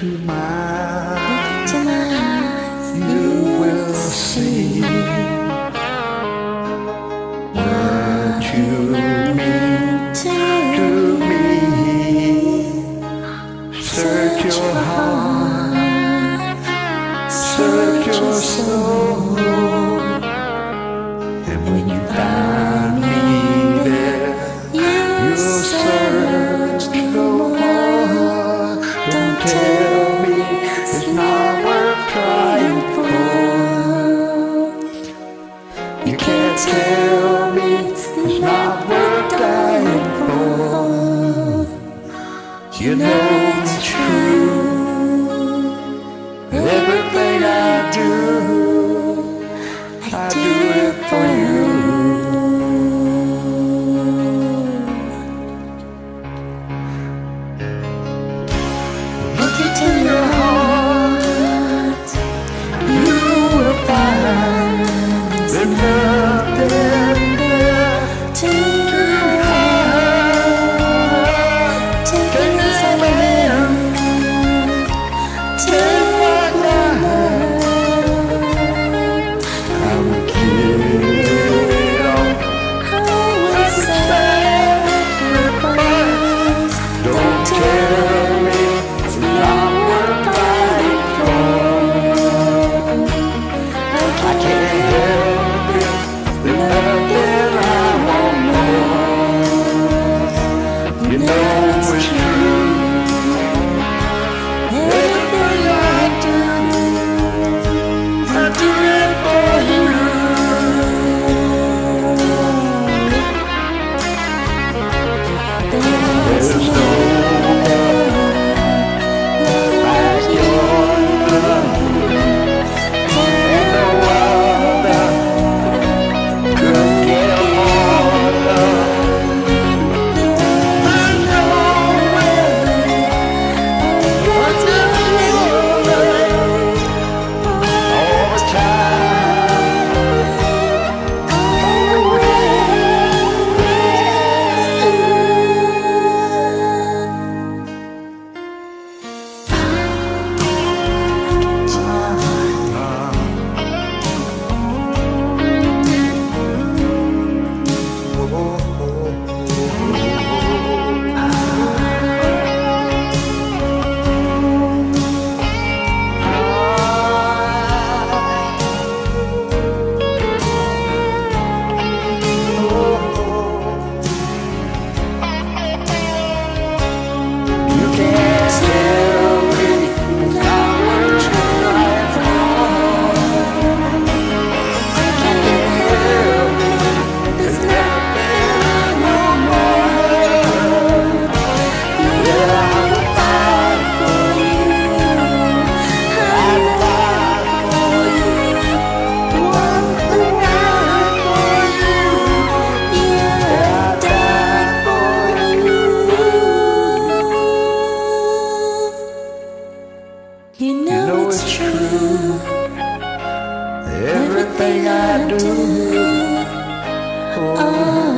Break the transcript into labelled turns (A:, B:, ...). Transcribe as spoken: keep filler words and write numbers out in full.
A: into my eyes, you will see what you mean to me. Search your heart, search your soul, and when you find me there, you'll search no more. Don't tell me it's not worth trying for. You can't tell me it's not worth dying for. You know it's true. Everything I do, I do it for you. Look into your heart, you will find there's nothing there to hide. Take this hand, take my hand, I will give it all. I will sacrifice. Don't tell me it's not worth fighting for. I can't help it, there's nothing I want more. You know it's true. Everything I do, I do it for you. There's no like your love, and no other could give more love. There's no way I could feel love all the time. You can't tell me it's not worth trying for. I can't help it, there's nothing I want more. Yeah, I will fight for you. I'd fight for you. Want the right for you. Yeah, I'd die for you. You know it's true. Everything I do, oh.